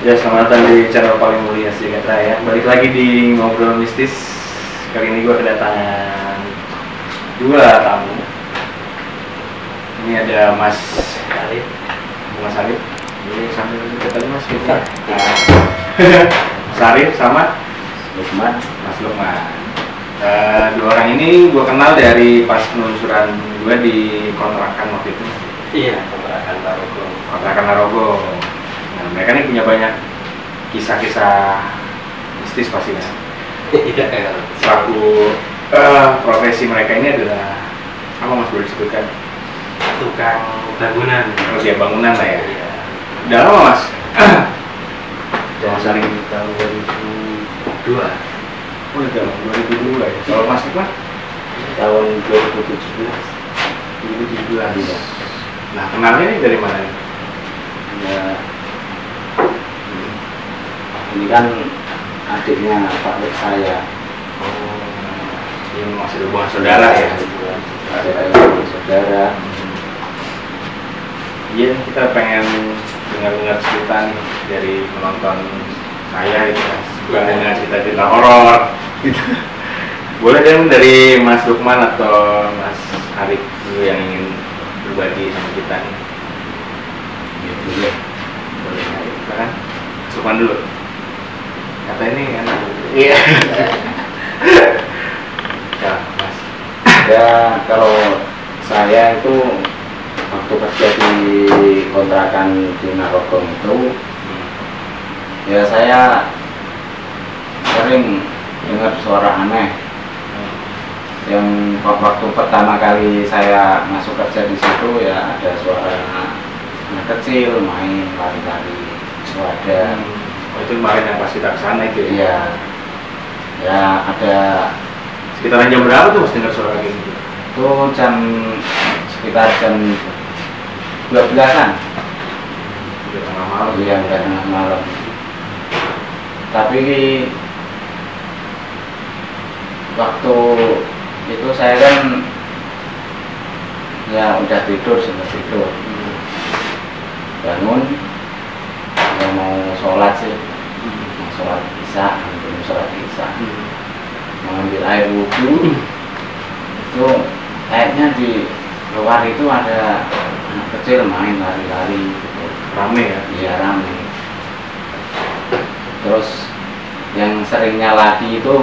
Ya, selamat datang di channel paling mulia Sejahtera ya. Balik lagi di Ngobrol Mistis. Kali ini gue kedatangan dua tamu. Ini ada Mas Arif, Mas Arif. Ini sambil kita Mas kita. Mas Arif sama Lukman. Mas Lukman. Dua orang ini gue kenal dari pas penelusuran gue di kontrakan waktu itu. Iya, kontrakan Larogo. Kontrakan Larogo. Nah, mereka ini punya banyak kisah-kisah mistis pastinya. Iya. Selaku profesi mereka ini adalah apa Mas boleh disebutkan? Tukang bangunan. Kerja bangunan lah ya. Iya. Udah lama Mas? Dari tahun 2002. Oh, udah tahun 2002 ya. Kalau Mas Lukman? Tahun 2017. 2017. Iya. Nah, kenalnya ini dari mana nih? Ya, ini kan adiknya Pak Lek saya. Oh, ini masih hubungan saudara ya? Saudara. Iya, kita pengen dengar-dengar cerita nih dari penonton saya itu Mas. Bukan dengan cerita-cerita horor. Boleh dong dari Mas Lukman atau Mas Arif dulu yang ingin berbagi sama kita nih. Gitu ya. Boleh, kan? Mas Lukman dulu. Kata ini enak. Iya. Ya, Mas. Ya, kalau saya itu waktu kerja di kontrakan di Narogong itu, ya saya sering dengar suara aneh. Yang waktu pertama kali saya masuk kerja di situ ya ada suara anak kecil main lari-lari, ada. Oh, itu kemarin yang pas kita kesana itu ya? Iya. Ya ada. Sekitaran jam berapa tuh Mas dengar suara kayak gitu? Itu sekitar jam 12-an. Udah tengah malam. Iya, udah tengah malam. Tapi waktu itu saya kan ya udah tidur, sempat tidur. Bangun, ya mau sholat sih, mau sholat isya, belum sholat isya. Mengambil air wudhu, itu kayaknya di luar itu ada anak kecil main lari-lari gitu. Rame ya? Iya, rame. Terus yang seringnya lagi itu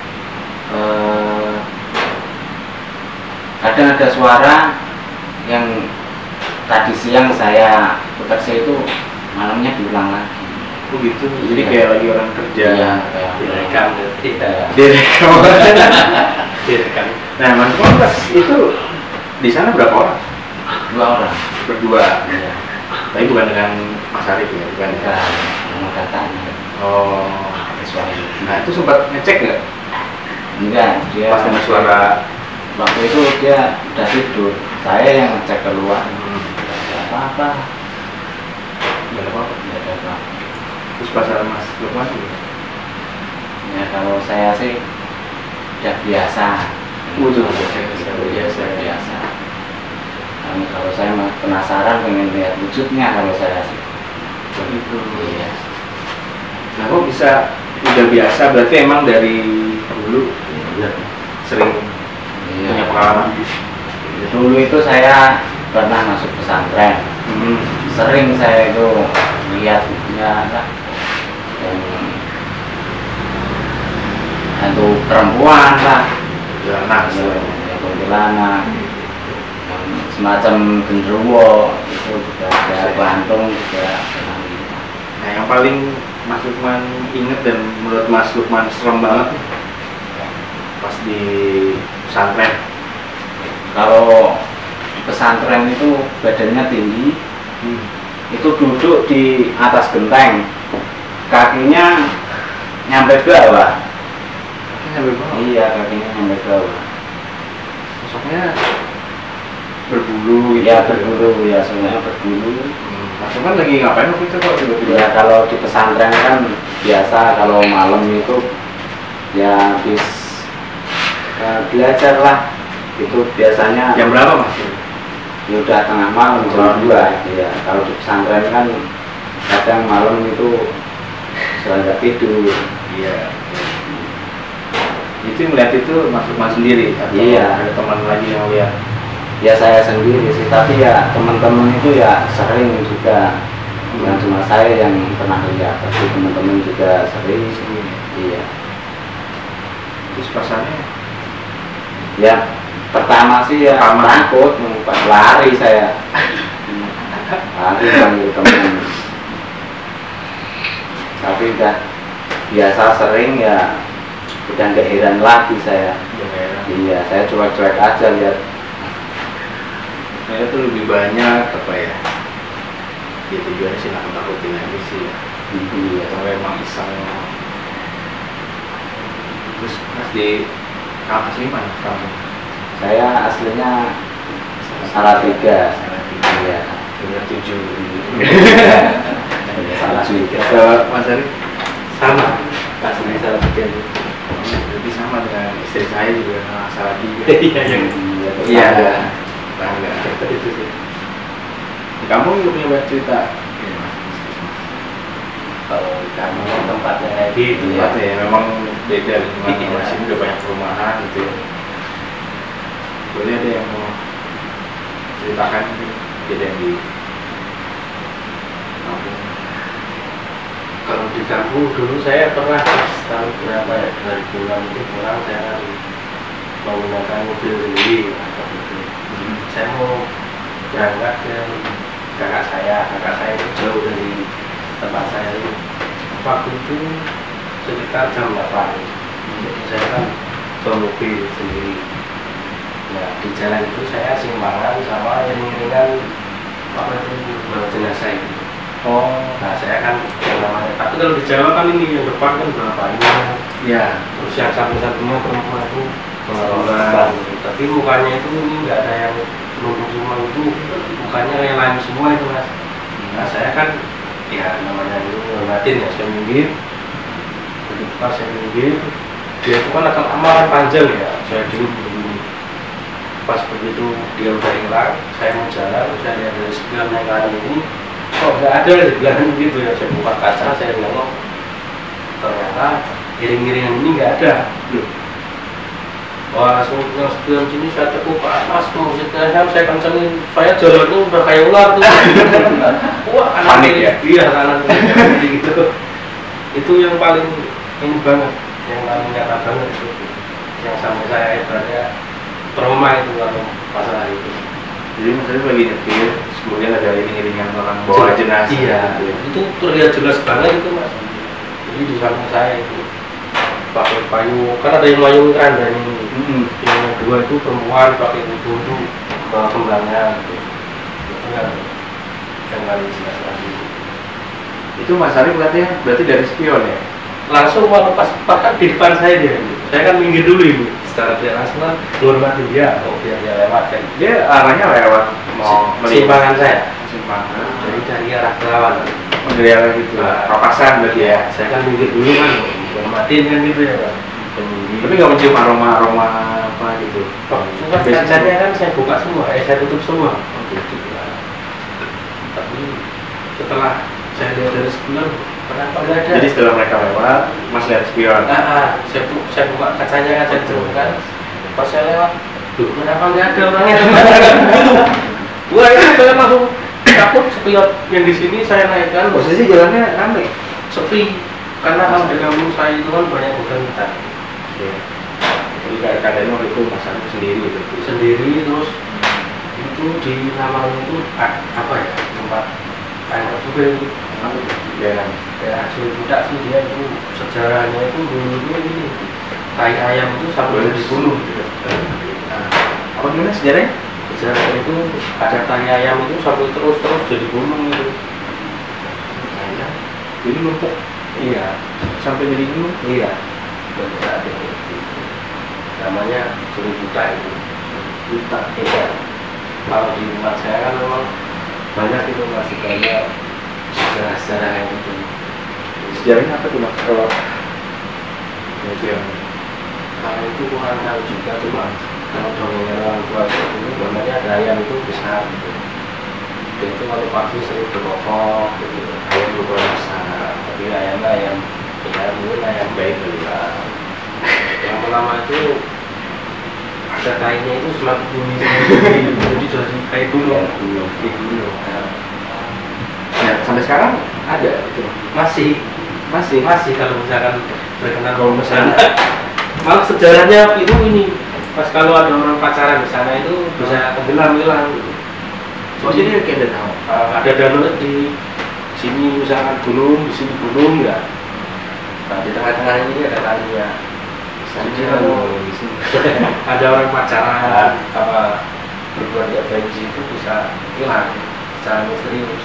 kadang ada suara yang tadi siang saya bekerja itu malamnya diulang lagi. Oh gitu, jadi kayak lagi orang kerja. Iya, kayak direkam. Iya. Direkam. Direkam. Nah, Mas Lukman pas itu di sana berapa orang? 2 orang. Berdua. Iya. Tapi bukan dengan Mas Arif ya, bukan? Kita sama kakaknya. Oh, Suara. nah itu sempat ngecek nggak? Enggak, dia Pas dengar suara. waktu itu dia udah tidur. Saya yang ngecek keluar. Tidak ada apa-apa. Nggak ada apa-apa. Tidak ada apa-apa. Terus pas ada Mas Lukman gitu? Ya kalau saya sih udah biasa. Udah biasa. Kalau saya mah penasaran pengen lihat wujudnya kalau saya sih. Begitu. Iya. Nah, kok bisa udah biasa? Berarti emang dari dulu sering punya pengalaman. Dulu itu saya pernah masuk pesantren. Sering saya itu lihat ya yang hantu perempuan lah, Anak yang kuntilanak, yang semacam genderuwo itu juga ada, Bantung juga pernah lihat. Nah, yang paling Mas Lukman inget dan menurut Mas Lukman serem banget nih, pas di pesantren. Kalau pesantren itu badannya tinggi, itu duduk di atas genteng, kakinya nyampe bawah. Nyampe bawah? Iya, kakinya nyampe bawah. Sosoknya berbulu gitu. Ya berbulu, ya semuanya berbulu. Mas Lukman lagi ngapain waktu itu kok tiba-tiba? Ya kalau di pesantren kan biasa kalau malam itu ya habis belajar lah. Itu biasanya Jam berapa Mas? ya udah tengah malam jam 2 ya. Kalau di pesantren kan kadang malam itu soal nggak tidur. Iya. Itu melihat itu masuk mas sendiri atau Iya. ada teman lagi yang lihat? Ya saya sendiri sih, tapi ya teman-teman itu ya sering juga, bukan cuma saya yang pernah lihat, tapi teman-teman juga sering. Iya. Terus perasaannya? Ya pertama sih ya takut, lari saya, lari panggil teman. Tapi udah biasa sering ya, udah nggak heran lagi saya. Iya, saya cuek-cuek aja lihat. Saya tuh lebih banyak apa ya? Ya tujuannya sih nakut-nakutin aja sih ya. Iya. Atau emang iseng. Terus mas di asli mana kamu? Saya aslinya Salatiga. Iya. Nomor 7. Salah juga. Ke Mas Ari? Sama. Aslinya Salatiga. Jadi sama dengan istri saya juga Salatiga. Iya. Iya. Bangga. Itu sih. Kamu juga punya banyak cerita? Iya, Mas. Kalau kamu tempatnya kayak gitu ya. Tempatnya ya memang beda lingkungan. Mas ini udah banyak perumahan gitu ya. Boleh ada yang mau ceritakan mungkin kejadian di kampung? Kalau di kampung dulu saya pernah tahun berapa ya, 2000-an itu pulang saya harus menggunakan mobil sendiri. Saya mau berangkat ke kakak saya itu jauh dari tempat saya itu. Waktu itu sekitar jam 8. Jadi saya kan bawa mobil sendiri. Nah di jalan itu saya simpangan sama iring-iringan apa itu bawa jenazah itu. Oh, Nah saya kan yang namanya, tapi kalau di Jawa kan ini yang depan kan bapaknya, ya. terus yang satu-satunya perempuan itu Orang. tapi mukanya itu ini nggak ada yang nunduk semua, itu mukanya kayak lain semua itu mas. Nah saya kan ya namanya itu ngeliatin ya, saya minggir, begitu pas saya minggir dia itu kan akan amalan panjang ya, saya dulu begini. Pas begitu dia udah hilang, saya mau jalan, saya lihat dari sebelah naik kanan ini kok nggak ada di belakang gitu ya, saya buka kaca, saya nengok, ternyata iring-iringan ini nggak ada. Wah, langsung yang sebelah sini saya tepuk mas, musiknya saya kencengin, saya jalannya udah kayak ular tuh. Wah, Panik ya? Iya, kanan kiri gitu. Itu yang paling ini banget, yang paling nyata banget itu, yang sampai saya ibaratnya trauma itu kalau masalah itu. Jadi Mas Ari lagi nyetir, kemudian ada iring-iringan orang bawa jenazah. Iya, gitu ya. itu terlihat jelas banget itu mas. Jadi di samping saya itu pakai payung, kan ada yang payung keranda ini. Yang kedua itu perempuan pakai kudu bawa kembangnya gitu. Itu yang paling jelas lagi. Itu Mas Ari berarti dari spion ya? Langsung waktu pas kan di depan saya dia, saya kan minggir dulu ini. Secara tidak langsung kan menghormati dia, oh biar dia lewat kan. Dia arahnya lewat mau Simpangan saya. Simpangan. Jadi dari arah berlawanan. Dari arah gitu. Papasan berarti ya. Saya kan minggir dulu kan, menghormatin kan gitu ya Pak. Tapi nggak mencium aroma apa gitu. Bukan kacanya kan saya buka semua, saya tutup semua. Tapi setelah saya lihat dari sebelah, kenapa nggak ada? Jadi setelah mereka lewat, Mas lihat spion. Saya buka kacanya kan, saya turunkan. Pas saya lewat, duh kenapa nggak ada orangnya? Wah itu saya langsung takut, spion yang di sini saya naikkan. Posisi jalannya ramai. Sepi, karena kan di kampung saya itu kan banyak hutan-hutan. Iya. Jadi keadaannya waktu itu Mas Ari sendiri gitu. Sendiri terus itu di namanya itu apa ya, tempat air juga itu. Ya. Ya asli budak sih dia itu, sejarahnya itu dulu ini tai ayam itu sampai dibunuh gitu. Apa gimana sejarahnya? Sejarah itu ada tai ayam itu sampai terus jadi gunung gitu. Jadi numpuk. Iya, Sampai jadi gunung. iya. Betul ada itu. Namanya suri buta itu. Buta. Iya. Kalau di rumah saya kan memang banyak itu, masih banyak sejarah-sejarah yang itu. Sejarahnya apa tuh Mas? Kalau Itu yang kalau itu kurang tahu juga, cuma kalau dongeng orang tua itu sebenarnya ada ayam itu besar gitu. Dan itu kalau pagi sering berkokok gitu, ayam berukuran besar, tapi tapi ayamnya ayam ya mungkin ayam baik kali ya. Lama-lama itu ada kainya itu semakin tinggi jadi dari kai gunung. Ya, sampai sekarang ada itu. Masih kalau misalkan terkenal kalau misalnya malah sejarahnya itu ini pas kalau ada orang pacaran di sana itu bisa tenggelam hilang. Oh jadi kayak danau. Ada danau di sini misalkan gunung, di sini gunung ya. Nah, di tengah-tengah ini ada kalinya. Jadi kalau ada orang pacaran apa berbuat tidak baik di situ bisa hilang secara misterius.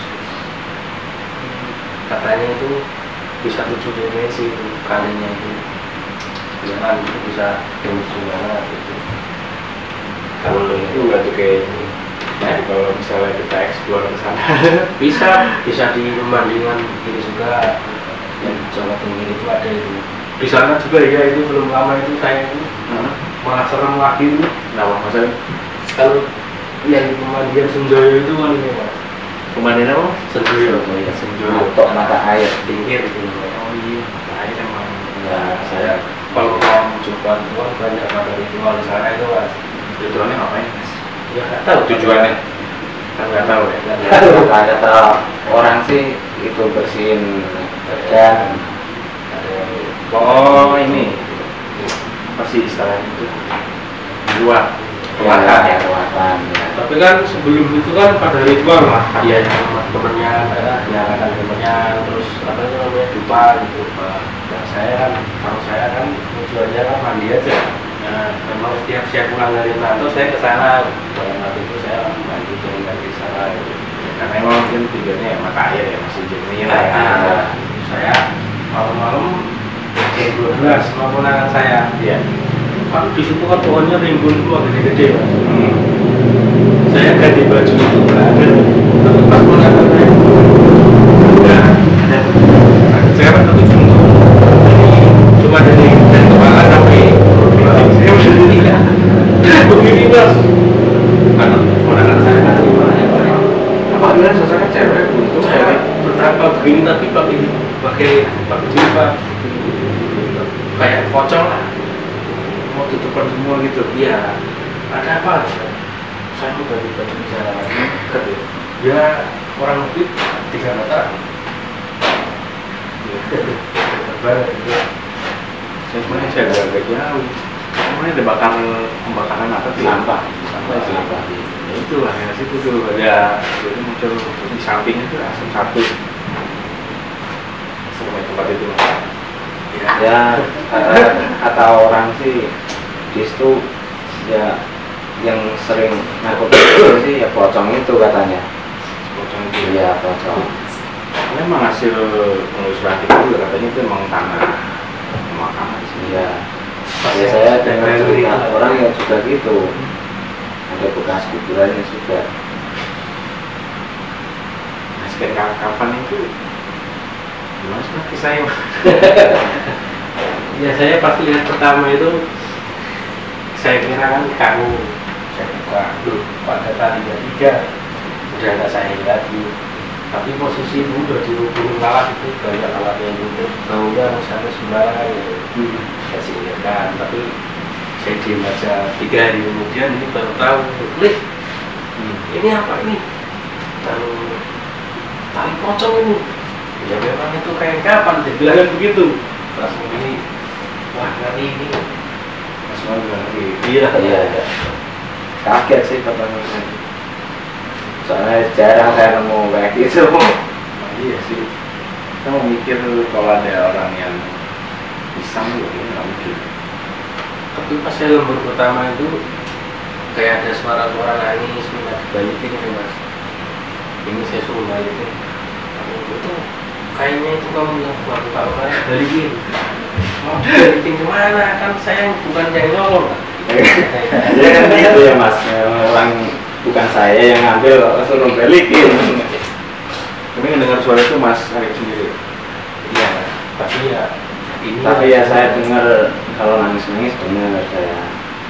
Katanya itu bisa 7 dimensi itu kalinya itu hilang itu bisa dimensi mana gitu. Kalau itu berarti kayak ini. Nah, kalau misalnya kita eksplor ke sana bisa di pemandian ini juga yang Jawa Timur itu ada itu di sana juga ya. Itu belum lama itu saya itu malah serem lagi itu. Nah, maksudnya Kalau yang di pemandian Senjoyo itu kan ini mas, pemandian apa? Senjoyo Ya, Senjoyo. Matok mata air. pinggir gitu. Oh iya, nah ini emang. Ya saya kalau mau mencoba ritual banyak pada ritual di sana itu mas. Ritualnya ngapain, Mas? Ya nggak tahu Tujuannya? Kan nggak tahu ya. Ada tahu orang sih itu bersihin dan Ada yang Oh ini apa sih istilahnya itu? Luar. ya ruatan ya. tapi kan sebelum itu kan pada ritual lah dia temennya nyalakan temennya terus apa itu namanya dupa gitu. Nah saya kan kalau saya kan tujuannya kan mandi aja. Nah memang setiap saya pulang dari kantor saya ke sana. Dalam waktu itu saya mandi turun dari sana gitu. Karena emang mungkin tujuannya ya mata air ya masih jernih lah ya. Saya malam-malam jam 12 sama ponakan saya. Iya. Kan di situ kan pohonnya rimbun tua gede-gede. Saya ganti baju itu berada. Tapi pas ponakan saya ada cewek tapi cuma dari kepala sampai saya udah tidak begini mas. Karena ponakan saya kan Apa bilang sosoknya cewek buntung? saya bertapa begini tapi pakai jilbab kayak pocong lah. Mau tutupan semua gitu. Iya, ada apa? Saya mau ganti baju di sana lagi. Ya orang lebih 3 meter. Banget itu. Sebenarnya saya agak jauh. Sebenarnya ada pembakaran apa tuh? Sampah Ya itulah ya situ tuh ada jadi muncul di samping itu asam satu. Sampai tempat itu mas. ya kata orang sih di situ ya yang sering ngakut itu sih ya pocong itu katanya. Pocong itu. Iya pocong. Memang hasil penelusuran kita juga katanya itu emang tanah pemakaman sih. Iya. Ya saya dengar cerita orang yang juga gitu. Ada bekas kuburannya juga. Nah, sekitar kapan itu gimana sih Mas, kisahnya? Ya saya pas lihat pertama itu saya kira kan kamu saya buka dulu pada tali 3 udah nggak saya lagi. Tapi posisi itu udah di ujung alat itu banyak alat yang butuh baunya sampai sembarangan gitu. Saya singkirkan tapi saya diam aja 3 hari kemudian ini baru tahu Lih, ini apa ini tali pocong ini. Ya memang itu kayak kapan dibilangin begitu langsung ini wah ngeri ini Mas Mal bilang gitu. iya Iya. Kaget sih pertama kali. Soalnya jarang saya nemu kayak gitu. Nah, iya sih. Kita mau mikir kalau ada orang yang pisang juga ini nggak mungkin. tapi pas saya lembur pertama itu kayak ada suara-suara nangis minta dibalikin ini mas. Ini saya suruh balikin itu kayaknya itu kamu yang buat kalau saya balikin mau dibalikin kemana kan saya bukan yang nyolong. Ya kan gitu ya mas, orang bukan saya yang ngambil langsung balikin. Tapi mendengar suara itu Mas Arif sendiri. Iya tapi ya ini Tapi ya saya dengar kalau nangis-nangis benar saya.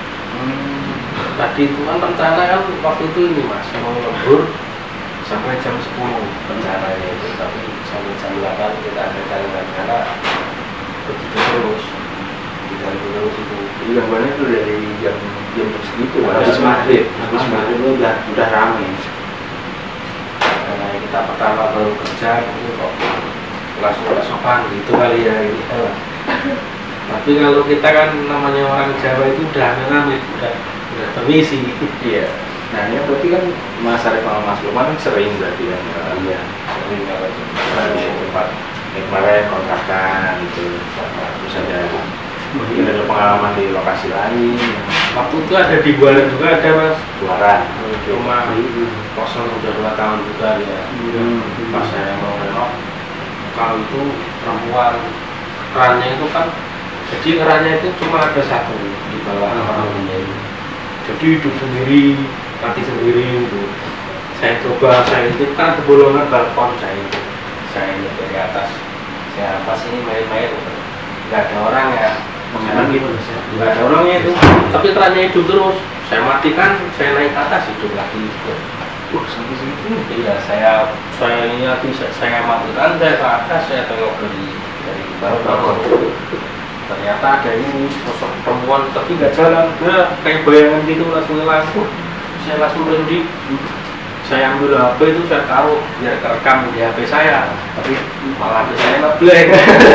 tadi itu kan rencana kan waktu itu ini mas mau lembur sampai jam 10 rencananya itu tapi sampai jam 8 kita ada gangguan karena begitu terus diganggu terus itu. Jadi gangguannya tuh dari jam segitu. Habis maghrib itu udah rame. Karena kita pertama baru kerja itu kok langsung nggak sopan gitu kali ya ini. Tapi kalau kita kan namanya orang Jawa itu udah rame, udah permisi. Iya. Nah ini berarti kan Mas Arif sama Mas Lukman kan sering berarti kan? Iya. Sering kalau di tempat ini kemarin kontrakan gitu. Terus ada pengalaman di lokasi lain. Waktu itu ada di Buaran juga ada Mas. Buaran. Cuma kosong udah 2 tahun juga ya. Pas saya mau renov, kalau itu perempuan kerannya itu kan, jadi kerannya itu cuma ada satu di bawah orangnya. Jadi hidup sendiri, mati sendiri gitu. Saya coba, saya itu kan ada bolongan balkon saya lihat dari atas. Saya pas ini main-main, nggak ada orang ya. Memang gitu, nggak ada orangnya itu. Tapi kerannya hidup terus. Saya matikan, saya naik ke atas hidup lagi. Sampai situ. Iya, saya ini lagi saya matikan, saya ke atas, saya tengok dari balkon. Ternyata ada ini sosok perempuan tapi nggak jalan, kayak bayangan gitu langsung hilang. Saya langsung berhenti, saya ambil HP itu saya taruh biar kerekam di HP saya, tapi malah HP saya ngeblank.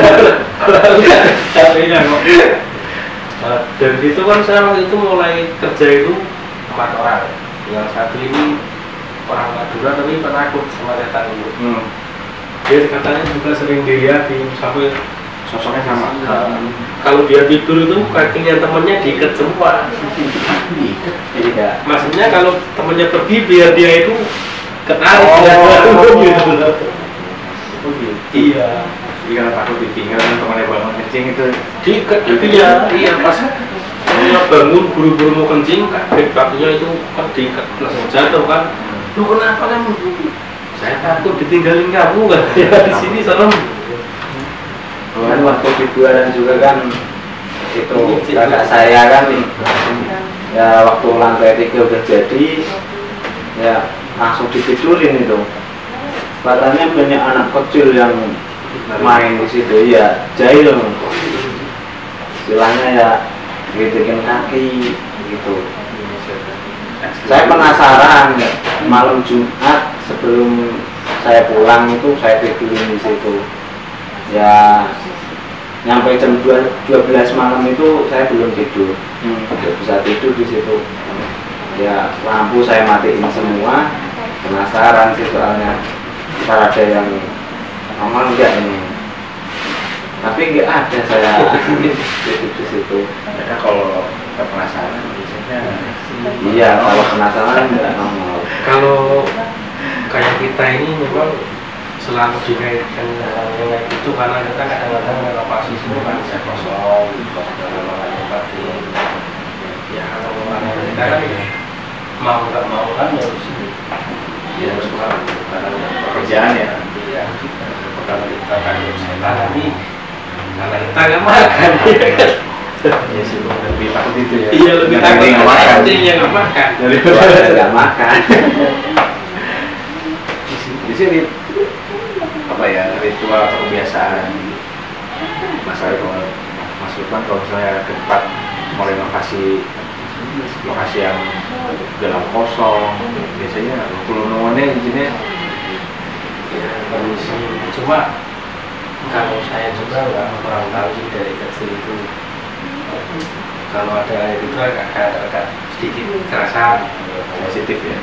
HP-nya kok. Dan itu kan saya waktu itu mulai kerja itu 4 orang. Yang satu ini orang Madura tapi penakut sama setan itu. Dia katanya juga sering dilihatin sampai Sosoknya sama. Kalau dia tidur itu kakinya temennya diikat semua. Diikat? Tidak. Maksudnya kalau temennya pergi biar dia itu ketarik. Gitu. Iya. Jadi karena takut ditinggal temannya bangun kencing itu Diikat kakinya. Iya pas dia bangun buru-buru mau kencing, kakinya itu kan diikat langsung jatuh kan. Lu kenapa kamu? Saya takut ditinggalin kamu kan. Ya di sini serem. Kan waktu di Buaran juga kan itu kakak saya kan ya waktu lantai 3 udah jadi ya langsung ditidurin itu. Katanya banyak anak kecil yang main di situ ya, jahil istilahnya ya gituin kaki gitu. Saya penasaran malam Jumat sebelum saya pulang itu saya tidurin di situ. Ya nyampe jam 12 malam itu saya belum tidur, nggak bisa tidur di situ. Ya lampu saya matiin semua, penasaran sih soalnya ntar ada yang normal enggak ini. Tapi nggak ada saya tidur di situ. mereka kalau penasaran biasanya Iya, kalau penasaran nggak normal. Kalau kayak kita ini memang selalu dikaitkan dengan yang kayak gitu karena kita kadang-kadang renovasi semua kan bisa kosong dalam makanya tadi ya kalau orang kita kan mau nggak mau kan harus ini ya harus melakukan karena pekerjaan ya. iya kalau kita kan setan nanti karena kita nggak makan Iya sih, lebih takut itu ya. iya lebih takut nggak makan. yang nggak makan Daripada nggak makan. Di sini apa ya, ritual atau kebiasaan Mas Arif sama Mas Lukman kalau misalnya ke tempat mau renovasi lokasi yang dalam kosong biasanya kulunungannya izinnya ya permisi cuma kalau saya juga nggak kurang tahu sih dari kecil itu kalau ada air itu agak sedikit kerasa sensitif ya.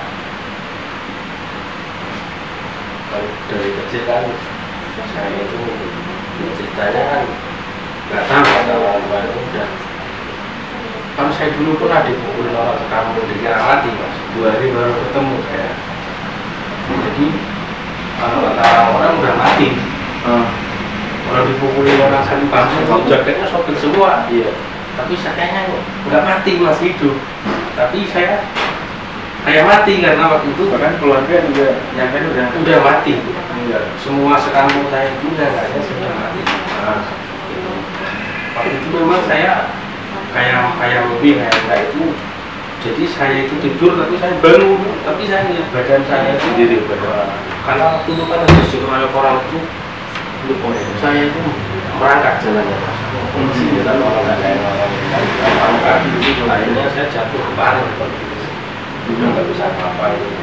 Kalau dari kecil kan saya itu ceritanya kan nggak tahu ada orang itu udah kan saya dulu pernah dipukulin orang sekampung dikira mati mas 2 hari baru ketemu saya jadi kalau kata orang udah mati orang dipukulin orang sekampung itu jaketnya sobek semua Iya. tapi saya nggak mati masih hidup tapi saya kayak mati karena waktu itu Bahkan keluarga juga nyangka udah mati meninggal. semua sekampung saya itu negaranya sudah mati gitu. Waktu itu memang saya kayak mimpi kayak itu jadi saya itu tidur tapi saya bangun tapi saya lihat badan saya itu Sendiri pada karena waktu itu kan ada dikeroyok orang itu saya itu merangkak jalannya Mas. Kalau orang nggak ada yang merangkak, akhirnya saya jatuh ke parit, udah nggak bisa apa-apa itu.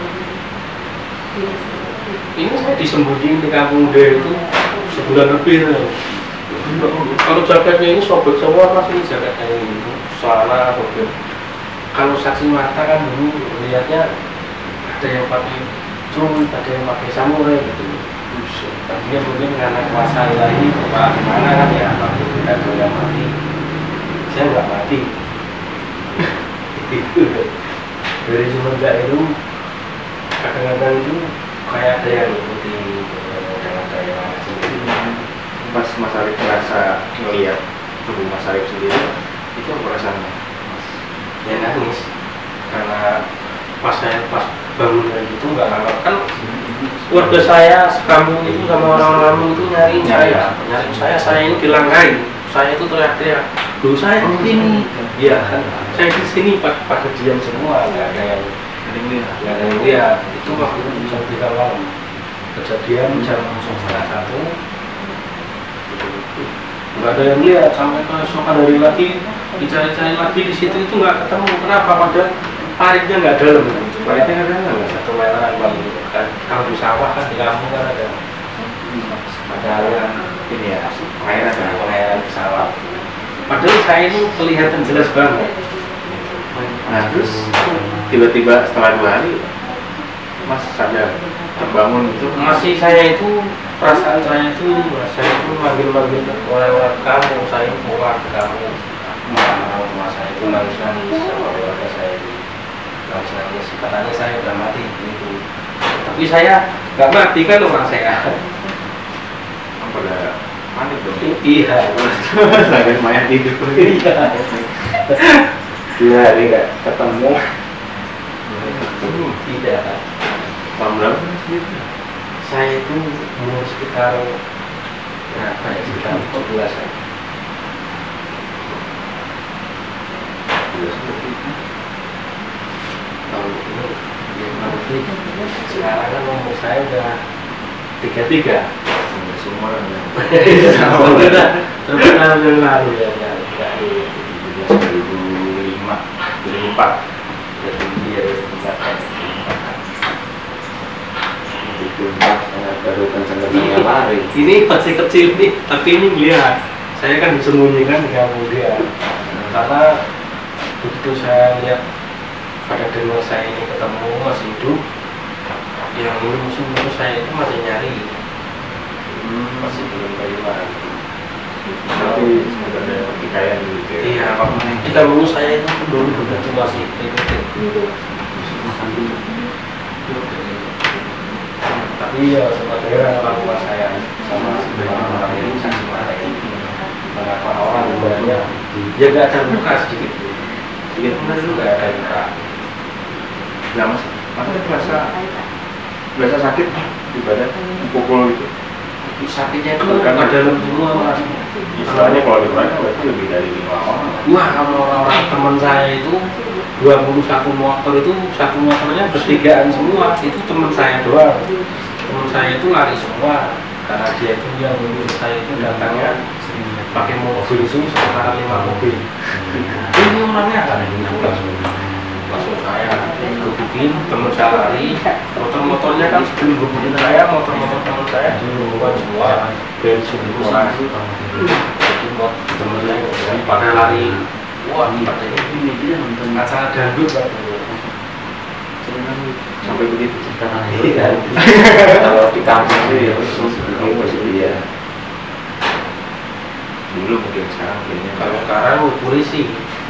Ini saya disembunyiin di kampung muda itu sebulan lebih. Kalau jaketnya ini sobek semua Mas, ini jaketnya ini celana sobek. Kalau saksi mata kan dulu lihatnya ada yang pakai cung, ada yang pakai samurai gitu. Tadinya mungkin karena kuasa ilahi gimana kan ya, tapi tidak ada yang mati. Saya nggak mati. Itu dari semenjak itu kadang-kadang itu kayak ada yang ikuti, ada yang sendiri. Pas Mas Arif merasa ngelihat tubuh Mas Arif sendiri, itu apa rasanya? Ya nangis karena pas bangun dari itu nggak lama kan keluarga saya sekampung itu sama orang-orang itu nyari saya ini dilangkai, saya itu teriak-teriak, "Duh, saya di sini." Iya kan, saya di sini pada diam semua, nggak ada yang lihat. Itu waktu itu jam 3 malam, kejadian jam 1:30, nggak ada yang lihat sampai keesokan hari lagi dicari-cari lagi di situ itu nggak ketemu. Kenapa? Padahal paritnya nggak dalam. Paritnya nggak dalam, 1 meteran bang. Kan kalau di sawah kan di kampung kan ada aliran ini ya, pengairan di sawah. Padahal saya ini kelihatan jelas banget. Nah terus tiba-tiba setelah 2 hari Mas sadar, terbangun itu. Masih saya itu perasaan saya itu manggil-manggil oleh kamu, saya pulang ke kamu. Rumah saya itu nangis-nangis sama keluarga saya itu nangis-nangis, katanya saya udah mati gitu. Tapi saya nggak mati kan orang saya. Pada panik dong. Iya. Lagi mayat hidup. Iya. 2 hari nggak ketemu. Tidak. Tahun berapa? Saya itu umur sekitar berapa ya? Sekitar 14-an. Tahun ini nanti sekarang kan umur saya udah 33. Semua Terkenal yang lalu ya, nggak 2005, 2004. Baru kenceng-kencengnya lari. Ini masih kecil nih, tapi ini lihat saya kan disembunyikan di kampung dia. Karena begitu saya lihat pada dengar saya ini ketemu masih hidup, yang musuh-musuh saya itu masih nyari, masih belum terima. Tapi sebenarnya pertikaian gitu ya. Iya, kita dulu saya itu dulu udah cuma sih itu. Tapi ya sempat heran orang tua saya sama orang ini saksi mata ini mengapa orang banyak ya gak ada luka sedikit pun juga ada luka. Nah mas berasa sakit di badan, pukul gitu. Sakitnya itu karena dalam semua mas. Istilahnya kalau di Korea berarti lebih dari 5 orang. Wah, kalau orang-orang teman saya itu 21 motor itu satu motornya bertigaan semua, itu teman saya doang. Teman saya itu lari semua karena dia itu yang menurut saya itu datangnya pakai mobil itu sekitar 5 mobil. Ini orangnya kan langsung saya gebukin, teman saya lari, motor-motornya kan sebelum gebukin saya, motor-motor teman saya duluan semua, bensin semua. Jadi teman saya pada lari, wah pada ini dia nonton acara dangdut lah. Sampai begitu. Kalau di kampung sih seperti dia. Dulu mungkin, sekarang kayaknya Kalau sekarang polisi.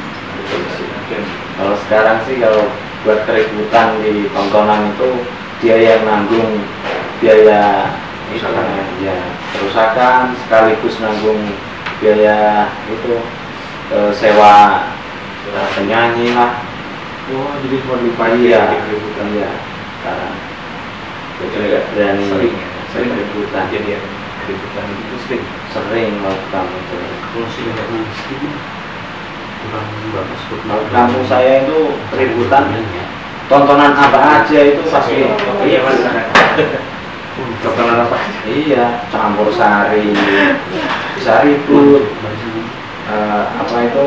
Kalau sekarang sih kalau buat keributan di tontonan itu dia yang nanggung biaya ya kerusakan sekaligus nanggung biaya itu sewa penyanyi lah. oh jadi cuma dipakai Iya, di keributan iya. Sekarang jadi nggak berani sering keributan. jadi ya keributan itu Sering melakukan itu. Kalau sih nggak mesti kurang bagus. Kalau kampung saya itu keributan tontonan apa aja itu pasti Iya mas. Cokolan apa? Iya, campur sari, sari put, apa itu,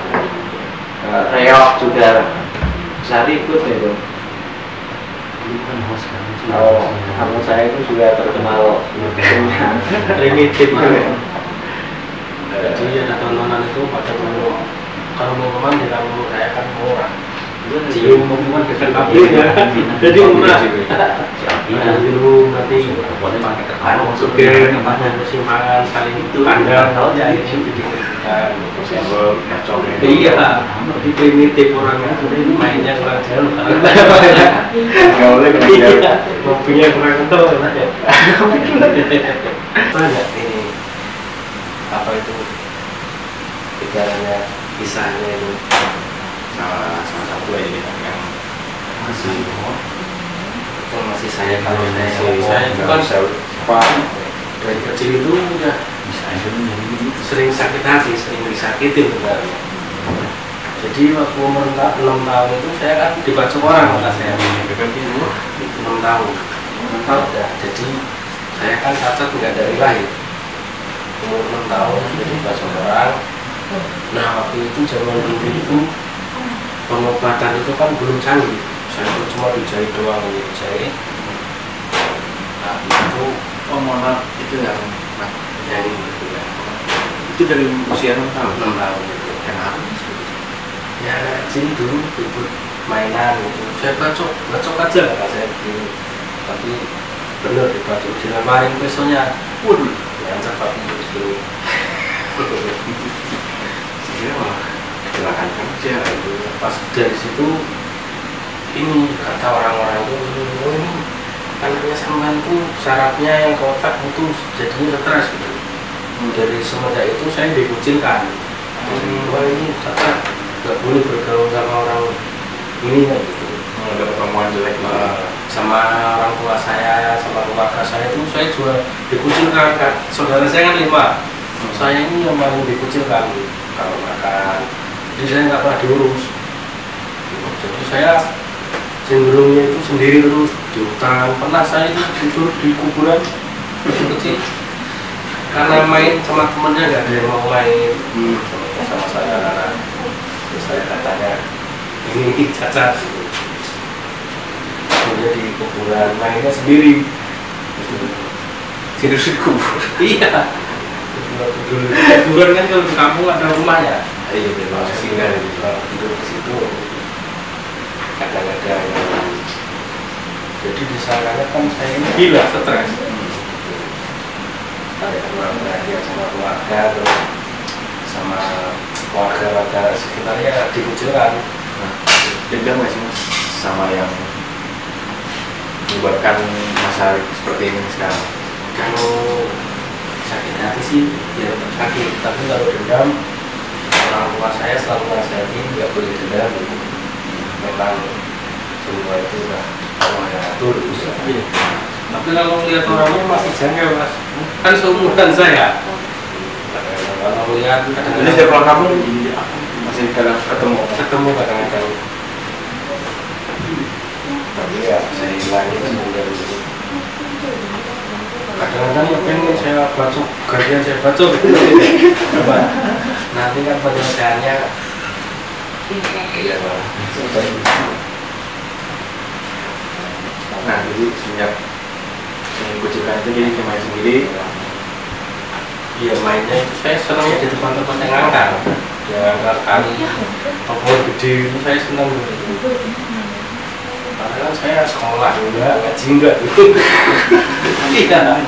reok juga, sari put itu. Kalau kampung saya itu juga terkenal primitif kan. Jadi ada tontonan itu pada kalau minuman di kampung saya kan murah. Cium minuman dekat kampungnya, jadi murah. Dulu nanti masuk ke persimpangan saling pandang, ya ini jadi Simbol kacau ya. iya, lebih primitif orangnya, mainnya kurang jauh. Nggak boleh kurang jauh. Kopinya kurang kental. Banyak ini apa itu bicaranya kisahnya itu Salah satu aja nih yang masih saya kalau saya itu kan dari kecil itu udah sering sakit hati, sering disakitin juga. Jadi waktu umur 6 tahun itu saya kan dibacok orang kata saya 6 tahun. Udah, jadi saya kan cacat nggak dari lahir. Umur 6 tahun sudah dibacok orang. Nah waktu itu zaman dulu itu pengobatan itu kan belum canggih. Saya itu cuma dijahit doang, dijahit. Nah itu maaf itu yang itu dari usia 6 tahun. 6 tahun itu. Kenapa? Ya anak kecil dulu ribut mainan gitu. Saya bacok aja kata saya begini. Tapi bener dibacok di lemari besoknya. Waduh, yang cepat itu. Saya malah kecelakaan kerja itu. Pas dari situ ini kata orang-orang itu, oh ini anaknya sampean tuh sarafnya yang kotak itu jadinya stres gitu. Dari semenjak itu saya dikucilkan. Wah ini cacat, nggak boleh bergaul sama orang ini ya gitu. Ada pertemuan jelek Sama orang tua saya, sama keluarga saya itu saya juga dikucilkan. Saudara saya kan 5, saya ini yang paling dikucilkan kalau makan. Jadi saya nggak pernah diurus. Jadi saya cenderungnya itu sendiri terus di hutan. Pernah saya itu tidur di kuburan kecil karena main sama temennya nggak ada yang mau main sama saya. Terus saya katanya ini cacat. Kemudian di kuburan mainnya sendiri. tidur di kubur. Iya. Kuburan kan kalau di kampung ada rumahnya. Iya, memang singgah gitu. Kalau tidur di situ kadang-kadang jadi di sana kan saya ini gila stres. Ada kurang perhatian sama keluarga terus sama warga sekitarnya dikucilkan. Nah, dendam nggak sih mas sama yang menyebabkan masalah seperti ini sekarang? Kalau sakit hati sih ya tetap sakit, tapi kalau dendam orang tua saya selalu nasihatin nggak boleh dendam. Memang semua itu udah Allah yang atur. Iya. Tapi kalau lihat orangnya masih janggal mas, kan seumuran saya. Kalau lihat Jadi setiap pulang kampung masih kadang ketemu kadang-kadang. Tapi ya saya hilangin dari sini. Kadang-kadang ya pengen saya bacok, gantian saya bacok. Nanti kan penyelesaiannya iya pak. Nah, jadi sejak yang kucilkan itu jadi main sendiri. Iya mainnya itu saya senangnya di tempat-tempat yang angker. Ya angker kali, pohon gede itu saya senang. Karena kan saya sekolah juga, ngaji enggak gitu. Iya.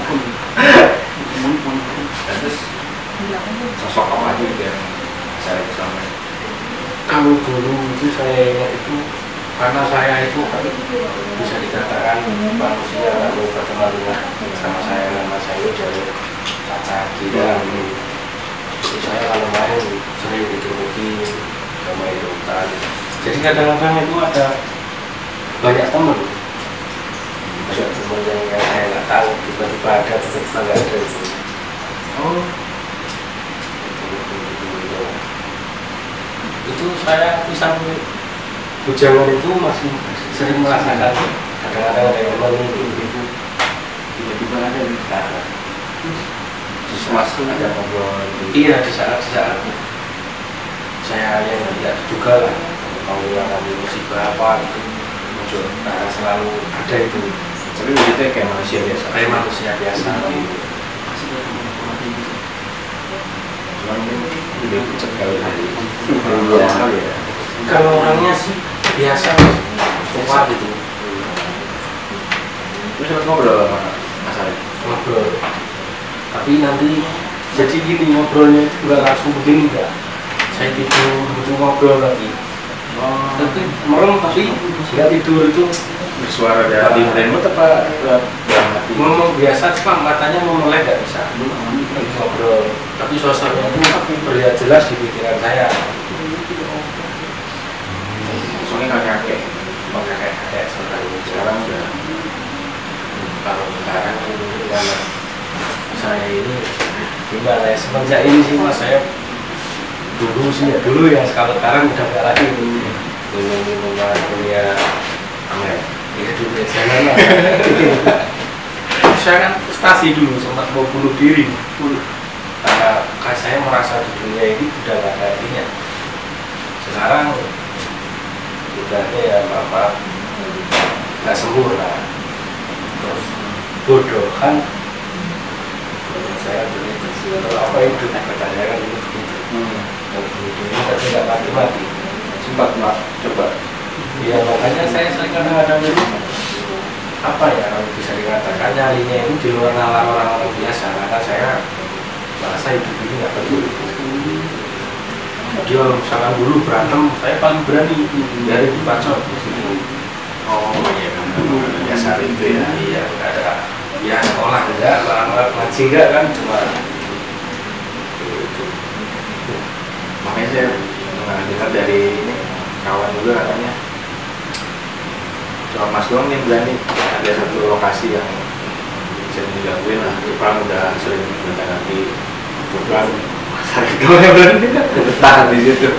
Terus sosok apa aja yang saya bersama? Kalau dulu itu saya ingat itu karena saya itu kan bisa dikatakan manusia lalu berteman sama saya, nama saya jadi cacat tidak. Jadi saya kalau main sering dikerugi sama di hutan. Jadi kadang-kadang itu ada banyak teman. Banyak teman yang saya nggak tahu, tiba-tiba ada, tiba-tiba nggak ada itu. Oh, itu saya pisang bujangan itu masih sering merasakan kadang-kadang ada yang menunggu Tiba-tiba juga ada di sekarang. Mas ada ngobrol. Iya, di saat saya yang tidak juga lah kalau mengalami musibah apa itu muncul, nah selalu ada itu. Tapi wujudnya kayak manusia biasa. Kayak manusia biasa gitu. Cuman lebih pucat kali dari Iya. kali ya. Kalau orangnya sih biasa, tua gitu. Terus sempat ngobrol sama Mas Arif. Ngobrol. Tapi nanti jadi gini ngobrolnya itu nggak langsung begini enggak. Saya tidur gitu ngobrol lagi. Tapi merem tapi nggak tidur itu Bersuara dari remote apa dalam hati? ngomong biasa cuma matanya mau melek nggak bisa. Ngobrol. Tapi suasananya itu terlihat jelas di pikiran saya. Soalnya kakek. Kakek Sekarang udah kalau sekarang ini karena saya ini gimana ya, semenjak ini sih Mas, saya dulu sih ya, dulu yang sekarang udah nggak lagi minuman dunia ya dunia jalan lah. Saya kan frustasi dulu, sempat mau bunuh diri karena saya merasa di dunia ini udah nggak ada artinya. Sekarang udah ya apa nggak sempurna, terus bodoh kan. Saya dulu apa itu pertanyaan kan itu begitu. Tapi nggak mati-mati. sempat coba. Ya makanya saya sering kadang-kadang itu apa ya kalau bisa dikatakan nyarinya itu di luar nalar orang-orang biasa, karena saya merasa hidup ini nggak perlu. Jadi kalau misalkan dulu berantem, saya paling berani dari dibacot. Oh iya kan. Biasa itu ya. Iya, nggak ada. Ya sekolah enggak, ngaji enggak kan, cuma Makanya saya dengar dari ini kawan juga katanya cuma Mas doang yang berani ada satu lokasi yang bisa digangguin lah. Jepang udah sering menanggapi bukan Mas Arif doang yang berani bertahan di situ.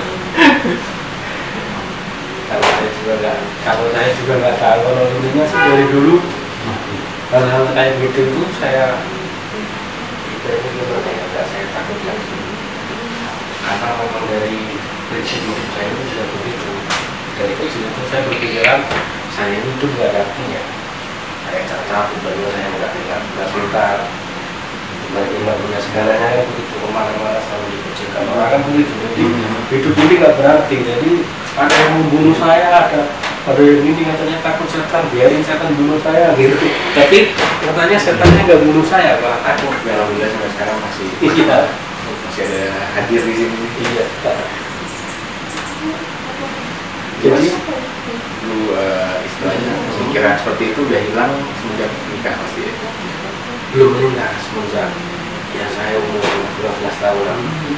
kalau saya juga nggak tahu kalau intinya sih dari dulu hal-hal kayak gitu itu saya itu gimana ya, nggak saya takutkan sih. Karena memang dari prinsip hidup saya itu sudah begitu. Dari kecil itu saya berpikiran saya ini hidup nggak ada artinya. Saya cacat, tiba-tiba saya nggak pintar, tiba-tiba punya segalanya kan begitu, kemana-mana selalu dikucilkan orang kan begitu. Jadi hidup ini nggak berarti. Jadi ada yang membunuh saya, ada yang ini katanya takut setan, biarin setan bunuh saya gitu. Tapi katanya setannya nggak bunuh saya, malah takut. Alhamdulillah sampai sekarang masih ada hadir di sini. Iya. Jadi lu istilahnya pemikiran seperti itu udah hilang semenjak nikah pasti ya? Belum menikah semenjak ya saya umur 12 tahun.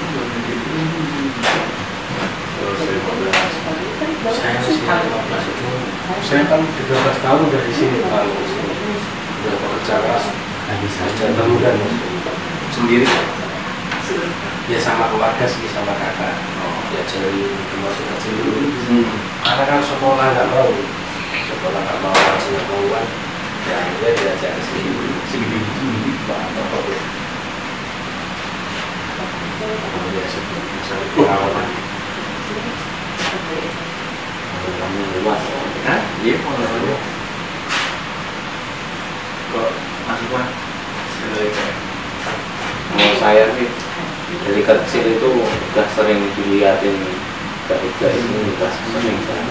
Terus 15. Saya usia 15 itu, saya kan 13 tahun dari sini kalau di sini udah bekerja keras, kerja bangunan Sendiri? ya sama keluarga sih, sama kakak. Diajari termasuk kecil dulu. Karena kan sekolah nggak mau, hasilnya kemauan, ya akhirnya diajak ke sini. Pengalaman. Kamu luas. Hah? Iya, pengalaman. Kok masuk kan? Kalau saya sih dari kecil itu udah sering dilihatin kerja ini, udah sering kan.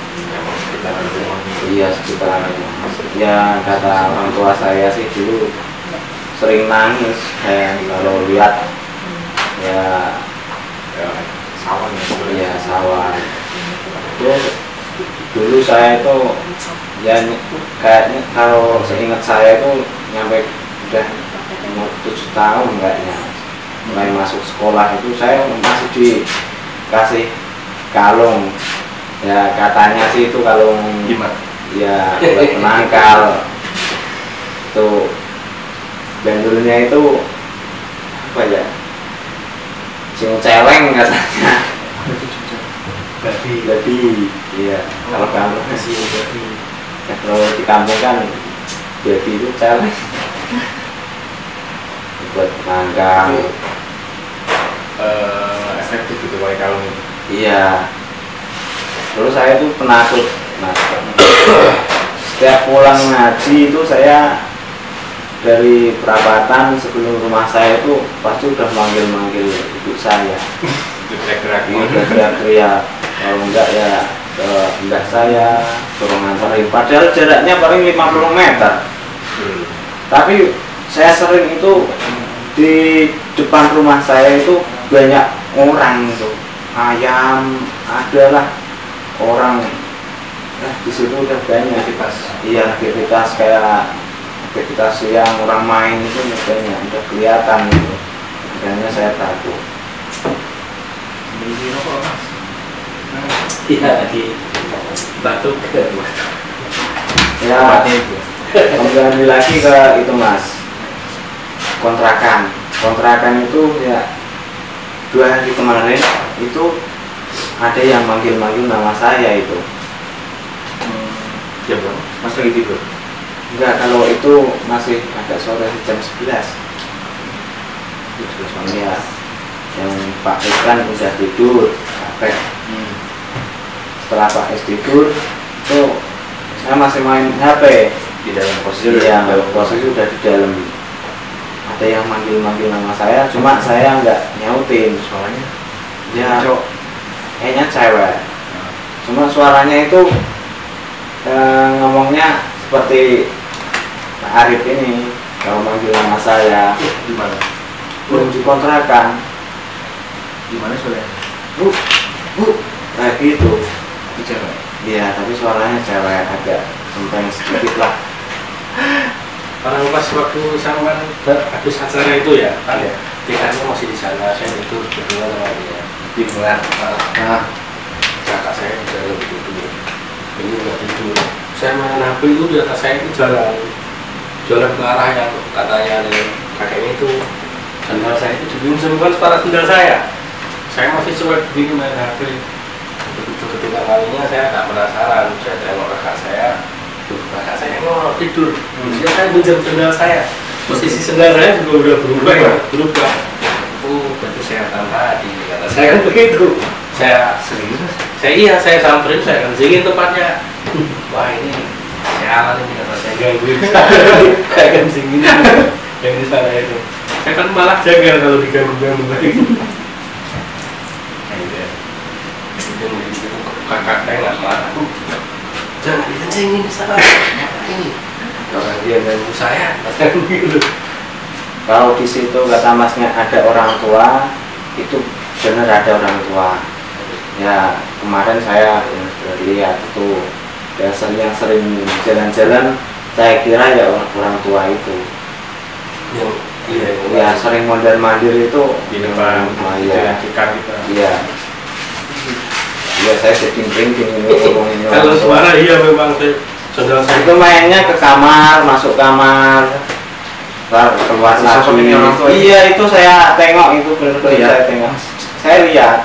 Iya sekitar ya kata orang tua saya sih dulu sering nangis kalau lihat ya Sawah ya sawah. Terus dulu saya itu ya kayaknya kalau seingat saya itu nyampe udah umur 7 tahun kayaknya mulai masuk sekolah itu saya masih dikasih kalung, ya katanya sih itu kalung Gimana? ya buat penangkal tuh, bandulnya itu apa ya, celeng katanya. Babi iya, kalau kamu Masih jadi kalau di kampung kan babi itu celeng. buat mangkang. Efektif gitu pakai kalung itu. Iya. Terus saya tuh penakut, mas. Setiap pulang ngaji itu saya dari perapatan sebelum rumah saya itu pasti udah manggil ibu saya. Itu teriak-teriak. Udah teriak-teriak. Kalau enggak ya ke mbah saya suruh nganterin. Padahal jaraknya paling 50 meter. Tapi saya sering itu di depan rumah saya itu banyak orang itu, ayam adalah orang, di situ udah banyak aktivitas. Iya, aktivitas yang orang main itu banyak, udah kelihatan gitu. Makanya saya takut. Beli rokok mas. Iya lagi batuk. Ya, Tempatnya itu. kembali lagi ke itu mas, kontrakan itu ya 2 hari kemarin itu ada yang manggil nama saya itu. Jam berapa? Mas lagi tidur? Enggak, kalau itu masih agak sore jam 11. Iya, yang Pak Iklan udah tidur capek. Setelah Pak Es tidur itu saya masih main HP Di dalam posisi. yang posisi udah di dalam. Ada yang manggil nama saya, cuma saya nggak nyautin. Soalnya Ya, cowok. kayaknya cewek. Cuma suaranya itu ngomongnya seperti Pak Arif ini kalau manggil nama saya. Di mana? Belum dikontrakan. Di mana soalnya? Bu, kayak gitu. Di cewek. Iya, tapi suaranya cewek, agak cempreng sedikit lah. Orang pas waktu sama habis acara itu ya, kan Iya. tiketnya masih di sana, saya tidur berdua sama dia. Di luar. Nah, Kakak saya udah lebih tidur, ini udah tidur. Saya main HP itu di atas saya itu jalan ke arah yang katanya ada kakeknya itu. Sandal saya itu dipinjamkan para sandal saya. Saya masih coba begini main HP. Begitu ketiga kalinya saya tak penasaran, saya tengok kakak saya. Kakak saya ngorok tidur. Dia saya pinjam sendal saya. Posisi sendal saya juga udah berubah ya, berubah. Oh, berarti saya tadi kata saya kan begitu. Saya Serius? saya samperin, saya kencingin tempatnya. Wah ini sialan ini kata saya gangguin. Saya kencingin yang di sana itu. Saya kan malah jaga kalau diganggu-ganggu lagi. Kakak saya nggak marah. Jangan dikencingin di sana. Ini orang dia ganggu saya, kata gitu. kalau di situ kata masnya ada orang tua, itu benar ada orang tua. Ya kemarin saya lihat itu biasanya yang sering jalan-jalan, saya kira ya orang tua itu. Yang Ya sering mondar-mandir itu Di depan. Iya. Dekat kita. Iya. Iya, saya jadi drinking ini ngomongin orang kalau tua. suara iya memang sendal saya Itu mainnya ke kamar, masuk kamar, keluar Masih sosok lagi. ini orang tua. Iya, itu saya tengok, itu benar-benar Lihat. saya tengok. Saya lihat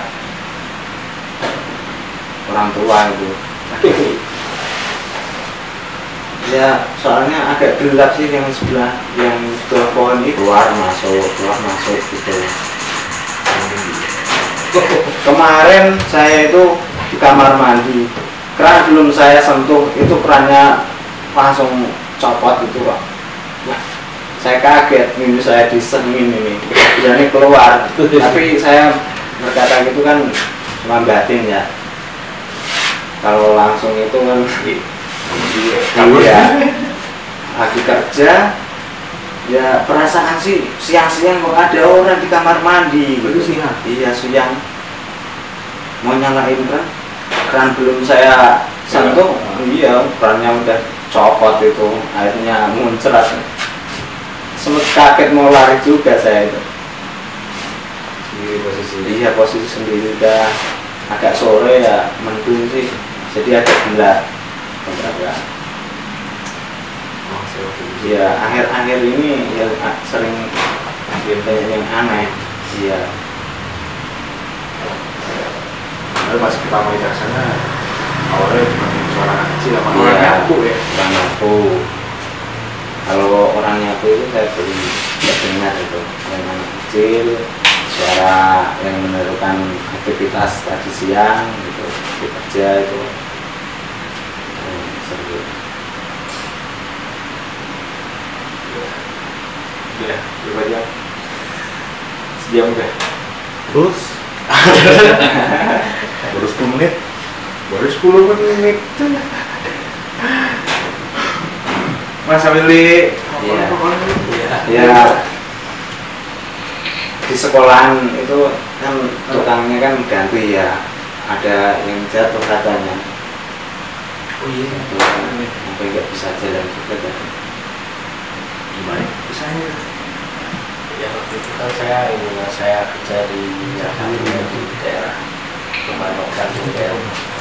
orang tua itu. Ya, soalnya agak gelap sih yang sebelah pohon itu. Keluar masuk gitu. Kemarin saya itu di kamar mandi, keran belum saya sentuh, itu kerannya langsung copot gitu Pak. Wah, saya kaget, ini saya disengin ini, berani keluar. Tapi saya berkata gitu kan cuma batin ya. Kalau langsung itu kan Kabur. iya, lagi kerja, ya perasaan sih siang-siang kok ada orang di kamar mandi. Itu siang? Iya siang. Mau nyalain keran belum saya sentuh, iya kerannya udah copot itu, airnya muncrat. Sempat kaget mau lari juga saya itu. Di posisi. Iya posisi sendiri udah agak sore ya, mendung sih, jadi agak gelap. Iya akhir-akhir ini yang sering yang aneh. Iya. Lalu pas pertama di sana awalnya cuma suara anak kecil sama Iya. orang ngaku ya. Bang aku. Kalau orang nyapu itu saya beli nggak dengar itu, yang anak kecil, suara yang menirukan aktivitas tadi siang gitu, bekerja itu seru. Ya, coba aja. Sejam udah. Terus Baru 10 menit. Baru 10 menit. Mas Willy. Iya. ya Ya di sekolahan itu kan tukangnya kan ganti ya, ada yang jatuh katanya. oh iya Itu kan sampai nggak bisa jalan juga kan. Gimana? Kisahnya. ya waktu itu kan saya kerja di Jakarta di daerah Pemanokan Tunggal.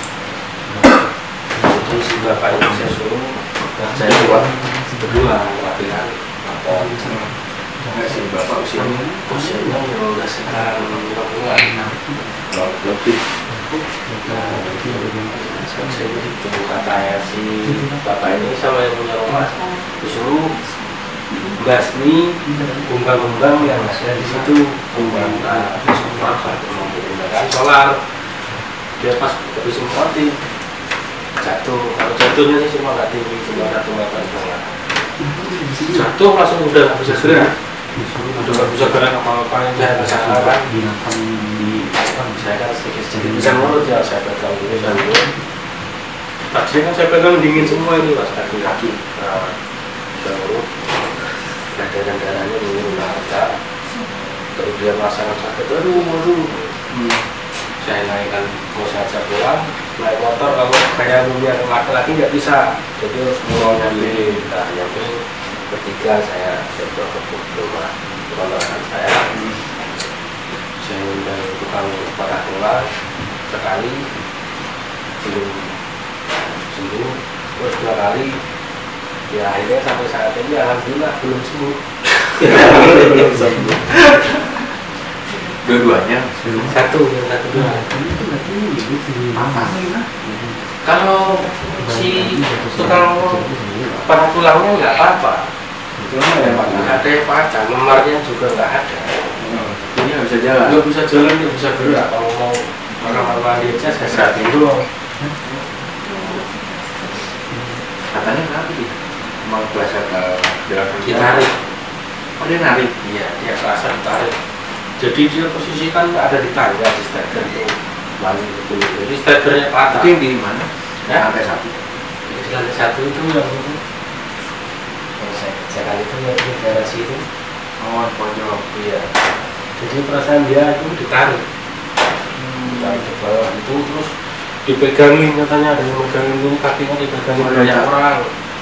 Itu si bapak itu saya suruh kerja di berdua latihan lapor. Enggak sih, Bapak usianya Usianya udah sekitar 50-an. lebih. Saya begitu katanya si bapak ini sama yang punya rumah disuruh basmi kumbang-kumbang yang ada di situ, kumbang semprot menggunakan solar. Dia pas habis semprotin jatuh, kalau jatuhnya sih cuma nggak tinggi, cuma 1 meter setengah. Jatuh langsung udah nggak bisa gerak, udah nggak bisa gerak apa-apa. Saya nggak salah kan, saya kan sedikit bisa ngurut ya, saya pegang dulu sambil tadi kan saya pegang dingin semua ini pas kaki. Nah, saya ngurut, darahnya dulu nggak, terus dia merasakan sakit, aduh. Saya naikkan, mau saya ajak pulang, naik motor, kalau kayak punya laki-laki nggak bisa, jadi harus mulai nyampe. Nah, nyampe ketiga saya coba ke rumah kontrakan saya. Saya undang tukang patah tulang sekali, belum sembuh, terus 2 kali. Ya akhirnya sampai saat ini alhamdulillah belum sembuh. Belum sembuh. Dua-duanya. Satu dua. Kalau si tukang patah tulangnya nggak apa-apa, Itu ya Pak. nggak ada yang patah, memarnya juga nggak ada. Ini nggak bisa jalan. Nggak bisa jalan, nggak bisa gerak. Kalau mau kamar mandi aja saya seratin dulu. Katanya kenapa dia? Mau belajar ke jalan kaki. Ditarik, Oh dia narik. iya dia kerasa ditarik. Jadi dia posisi kan ada di tangga di steker itu lalu betul. Jadi stekernya patah. Itu yang di mana? Ya? Lantai 1. Di lantai 1 itu yang itu. Yang saya kerjakan itu yang di garasi itu. Oh, pojok. Iya. Jadi perasaan dia itu ditarik. Ditarik ke bawah itu terus dipegangin, katanya ada yang megangin ini, kakinya dipegangin Oh, banyak iya. orang.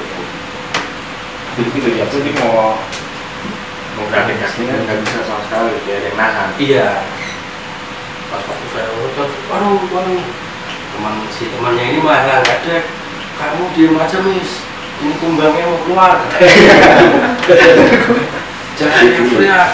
Jadi gitu ya, tuh dia mau gerakin kakinya nggak bisa sama sekali, dia ada yang nahan. Iya. Pas waktu saya urut, waduh, temannya ini malah nggak ada. Kamu diem aja mis, ini kumbangnya mau keluar. Jangan teriak.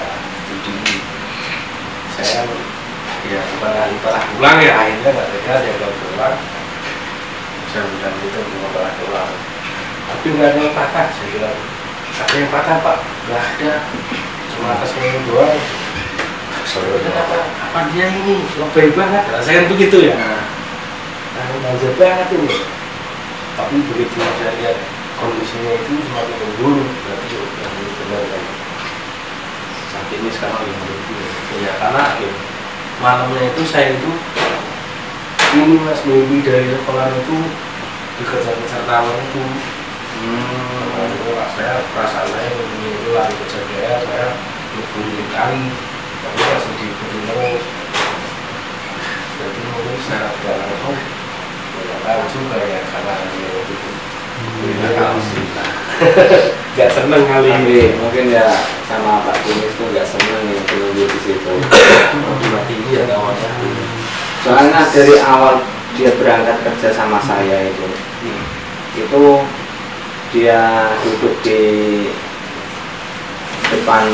Saya ya patah tulang ya, akhirnya nggak tega dia kalau pulang. Saya bilang gitu mau patah tulang. Tapi nggak ada yang patah, saya bilang. Ada yang patah pak? Nggak ada, cuma atas ini doang. Apa dia ini lebay banget? Rasanya kan begitu ya. Manja banget ini. Tapi begitu saya lihat kondisinya itu semakin menurun, berarti yang benar kan. Sakitnya sekarang lagi menurut. Ya karena malamnya itu saya itu ini mas mimpi dari sekolah itu dikejar-kejar taman itu. Saya perasaan saya itu lari kejar dia, saya berburu kali, tapi masih diikuti terus. Jadi mungkin secara tidak langsung nggak tahu juga ya karena dia itu nggak seneng kali Tapi ini. mungkin ya sama Pak Kunis tuh nggak seneng ya penunggu di situ. Mati dia awalnya. Soalnya dari awal dia berangkat kerja sama saya itu dia duduk di depan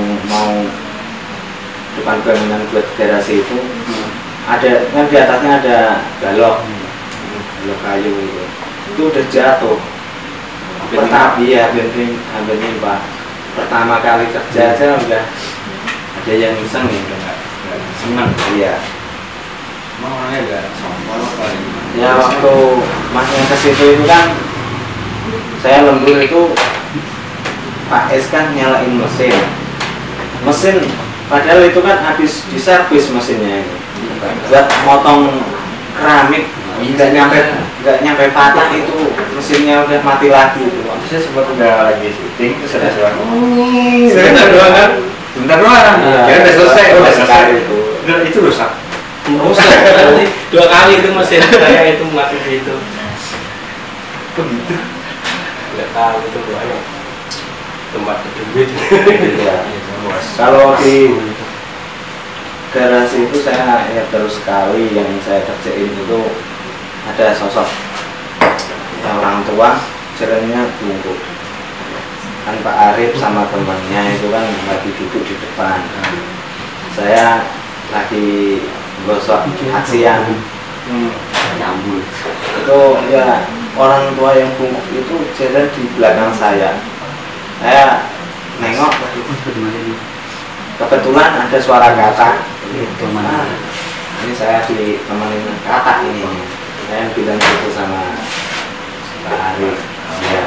bangunan buat garasi itu. Ada kan di atasnya ada balok kayu itu udah jatuh pertama iya hampir nimpa. Pertama kali kerja aja udah ada yang iseng nih, nggak senang. iya. Emang orangnya agak sombong apa gimana? Ya waktu masnya ke situ itu kan saya lembur itu Pak S kan nyalain mesin padahal itu kan habis diservis mesinnya ini buat motong keramik nggak nyampe patah itu mesinnya udah mati lagi itu. Saya sempat udah lagi syuting terus ada suara Sebentar doang kan? sebentar doang ya udah selesai itu. Udah, itu rusak Nanti 2 kali itu mesin saya itu mati di situ. begitu. Nggak tahu itu banyak tempat duit. Iya. Kalau di garasi itu saya ingat terus sekali yang saya kerjain itu ada sosok orang tua jalannya bungkuk kan Pak Arif sama temannya itu kan lagi duduk di depan, saya lagi gosok aksian nyambul itu ya orang tua yang bungkuk itu jalan di belakang saya nengok kebetulan ada suara kata ini saya ditemenin kata ini saya bilang gitu sama Pak Arif ya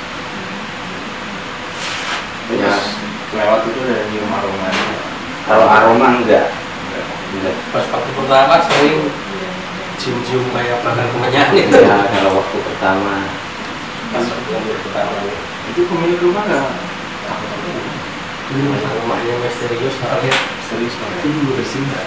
lewat itu udah nyium aroma. kalau aroma enggak. Pas waktu pertama sering cium-cium kayak bahkan kemenyan itu. Ya kalau waktu pertama Pas lembur pertama Itu pemilik rumah nggak rumahnya misterius soalnya. serius banget? Itu juga bersih nggak?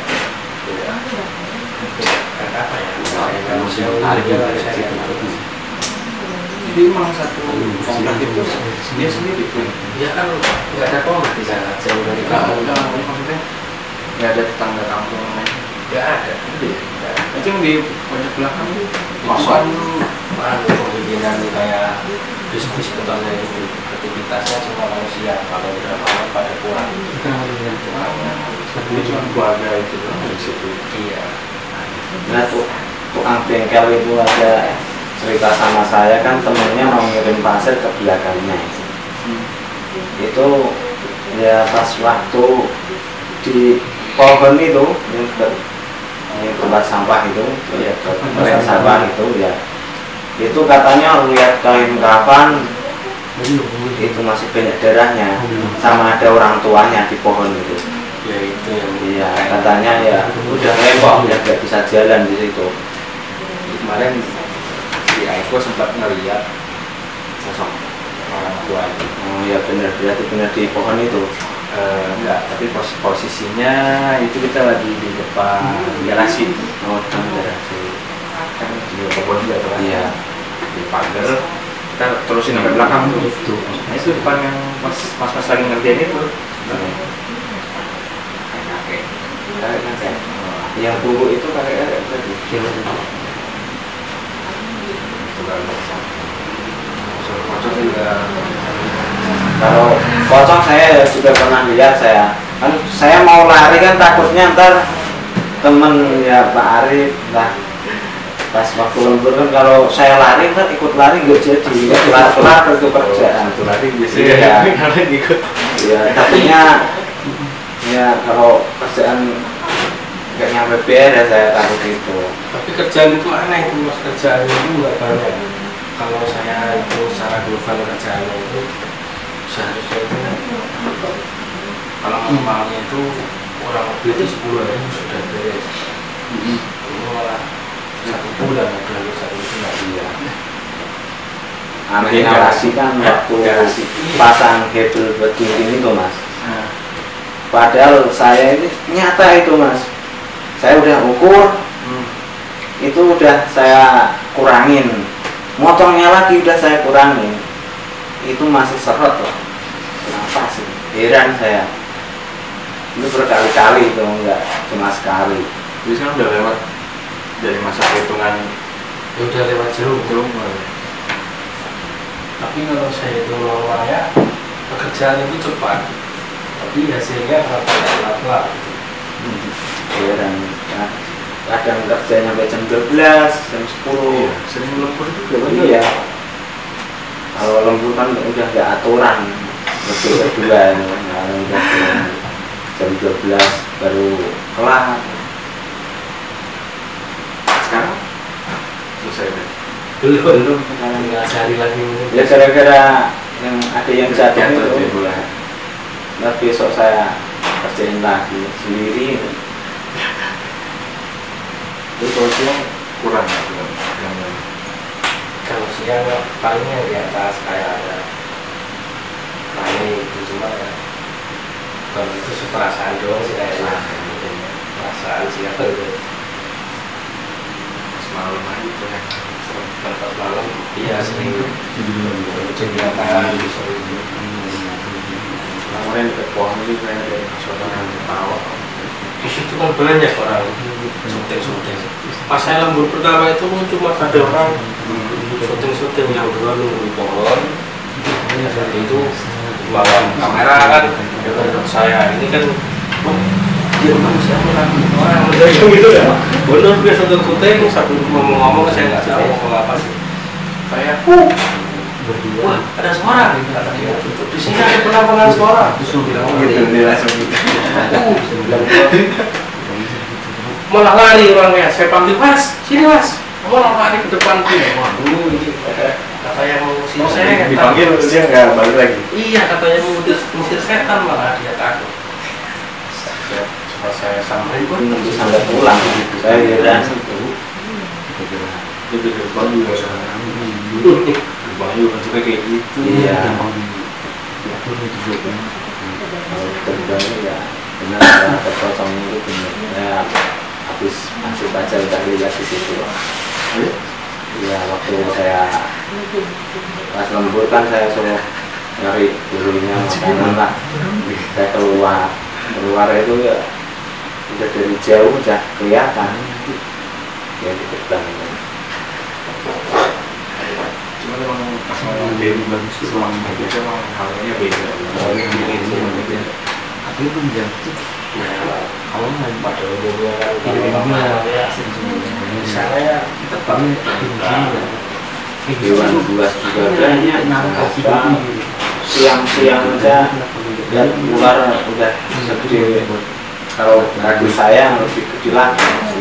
Kan apa ya? Kayak manusia harga saya gitu. Jadi emang satu komplek itu dia sendiri tuh. Ya kan nggak ada komplek di sana, jauh dari kampung. Maksudnya nggak ada tetangga kampung lain. Nggak ada. Itu yang di pojok belakang itu Kosong. Pembimbingan kayak bisnis betulnya itu aktivitasnya cuma manusia. Kalau udah malam pada pulang. Itu cuma keluarga itu doang di situ. Iya. nah tukang bengkel itu ada cerita sama saya kan temennya mau ngirim pasir ke belakangnya itu ya pas waktu di pohon itu yang tempat sampah itu ya tempat sampah itu ya itu katanya lihat kain kafan itu masih banyak darahnya sama ada orang tuanya di pohon itu. Ya itu yang Iya, katanya ya udah repot ya nggak bisa jalan di situ. Kemarin si Aiko sempat ngeliat sosok orang tua itu. Oh ya benar, berarti benar di pohon itu. Enggak, tapi posisinya itu kita lagi di depan garasi. Oh, depan garasi. Kan di kebun juga tuh kan. Iya. Di pagar kita terusin sampai belakang tuh. Nah itu depan yang mas lagi ngerjain itu. Kakek. Yang bubuk itu kakek tadi. Kocok juga. Kalau pocong saya juga pernah lihat saya mau lari kan takutnya ntar temen ya Pak Arif lah pas waktu lembur kan kalau saya lari kan ikut lari nggak jadi nggak kelar itu kerjaan Satu lari biasanya ikut. ya takutnya ya kalau kerjaan nggak nyampe beres saya takut itu. tapi kerjaan itu aneh itu mas, kerjaan itu nggak banyak. Kalau saya itu secara global kerjaannya itu seharusnya itu kalau normalnya itu kurang lebih itu 10 hari sudah beres. Ini malah 1 bulan udah 1 bulan. Iya. Aneh narasi kan waktu pasang hebel begini itu mas. Padahal saya ini nyata itu mas. Saya udah ukur, itu udah saya kurangin. Motongnya lagi udah saya kurangin. Itu masih seret loh. Kenapa sih? Heran saya. Itu berkali-kali itu enggak cuma sekali. Jadi sekarang udah lewat dari masa perhitungan Ya udah lewat jauh. jauh. Tapi kalau saya itu normalnya pekerjaan itu cepat, tapi hasilnya pelan-pelan. Heran. Nah, kadang kerja nyampe jam 12, jam 10. Sering lembur juga. Iya. Kalau lembur kan udah nggak aturan. Lembur kedua, nah, udah jam 12 baru kelar. Sekarang selesai deh. Belum tinggal sehari lagi mungkin. Ya gara-gara yang ada yang jatuh Jatuh itu. bola. Nah besok saya kerjain lagi sendiri. Itu kalau siang kurang nggak kurang? Kalau siang palingnya di atas kayak ada itu cuma ya kalau itu perasaan doang sih kayak perasaan siapa itu Semalam aja tuh ya. pas malam iya sering kegiatan bisa Kemarin dekat pohon itu saya ada suara ketawa. di situ kan banyak orang syuting pas saya lembur pertama itu cuma ada orang syuting yang berdua nunggu di pohon dan itu bawa kamera kan saya ini kan dia siapa lagi orang gitu ya bener dia syuting sambil ngomong-ngomong saya nggak tahu ngomong apa sih saya berdua wah ada suara kata dia di sini ada penambangan suara bilang Gitu dia langsung gitu. malah lari orangnya saya panggil mas sini mas malah lari ke depan waduh ini kata yang mau usir saya Dipanggil dia nggak balik lagi. iya katanya mau usir setan malah dia takut setelah saya sampaikan Nanti sampai pulang. Saya heran. Itu di depan juga sama. Depan juga juga kayak gitu. Iya. Kalau terbangnya ya benar ya terpotong itu benar. Ya habis masuk aja udah lihat di situ. Ya waktu saya pas lembur kan saya suruh nyari dulunya makanan lah. Saya keluar itu ya udah dari jauh udah kelihatan ya di depan. Cuma memang pas ngomong dia bagus itu memang itu memang halnya beda. Tapi itu menjadi kalau pada umumnya kan kalau ya misalnya ya tetap hewan buas juga banyak. Siang-siang aja lihat ular udah segede. Kalau kaki saya lebih kecil lagi.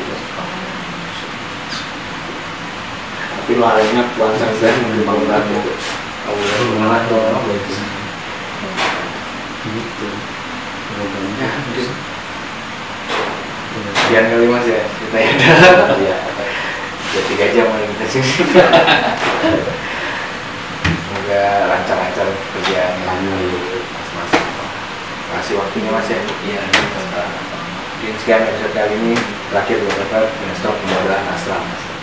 Tapi larinya kuancang saya mengimbang ularnya. Malah dorong gitu. Sekian kali mas ya kita ada. Iya. Udah 3 jam lagi kita sini. Semoga lancar-lancar kerjaan mas. Kasih waktunya mas ya. iya Mungkin sekian episode kali ini terakhir beberapa dengan stok pembayaran Astra mas.